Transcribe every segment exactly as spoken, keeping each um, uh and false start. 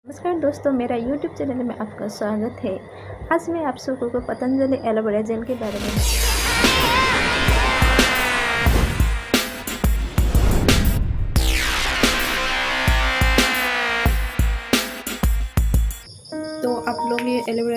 नमस्कार दोस्तों, मेरा यूट्यूब चैनल में आपका स्वागत है। आज मैं आप सबको को पतंजलि एलोवेरा जेल के बारे में तो आप लोग ये एलोवेरा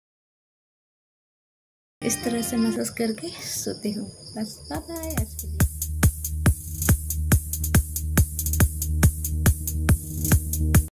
इस तरह से मसाज करके सोती हूँ। बस बाय बाय आज के लिए।